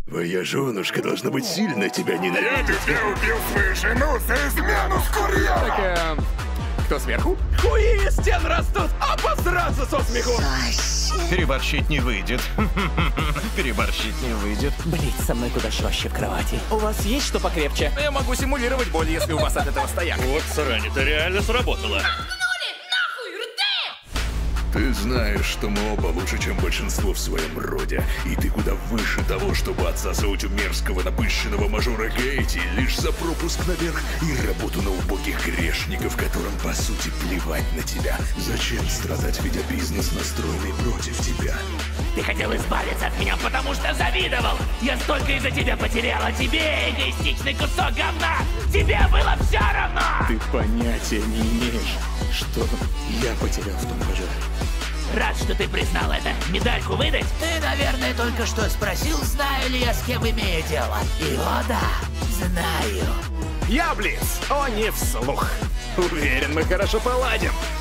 Твоя женушка должна быть сильно тебя ненавидеть. Я убил свою жену за измену с курьером! Кто сверху? Хуи из стен растут! Обосраться со смеху! Переборщить не выйдет. Переборщить не выйдет. Блять, со мной куда жестче в кровати. У вас есть что покрепче? Я могу симулировать боль, если у вас от этого стояк. Вот срань, это реально сработало. Ты знаешь, что мы оба лучше, чем большинство в своем роде. И ты куда выше того, чтобы отсасывать у мерзкого напыщенного мажора Гейти лишь за пропуск наверх и работу на убогих грешников, которым по сути плевать на тебя. Зачем страдать, ведя бизнес, настроенный против тебя? Ты хотел избавиться от меня, потому что завидовал! Я столько из-за тебя потерял, а тебе, эгоистичный кусок говна, тебе было все равно! Ты понятия не имеешь, что я потерял в том пожаре. Рад, что ты признал это. Медальку выдать? Ты, наверное, только что спросил, знаю ли я, с кем имею дело. И о да, знаю. Я Блиц, о не вслух. Уверен, мы хорошо поладим.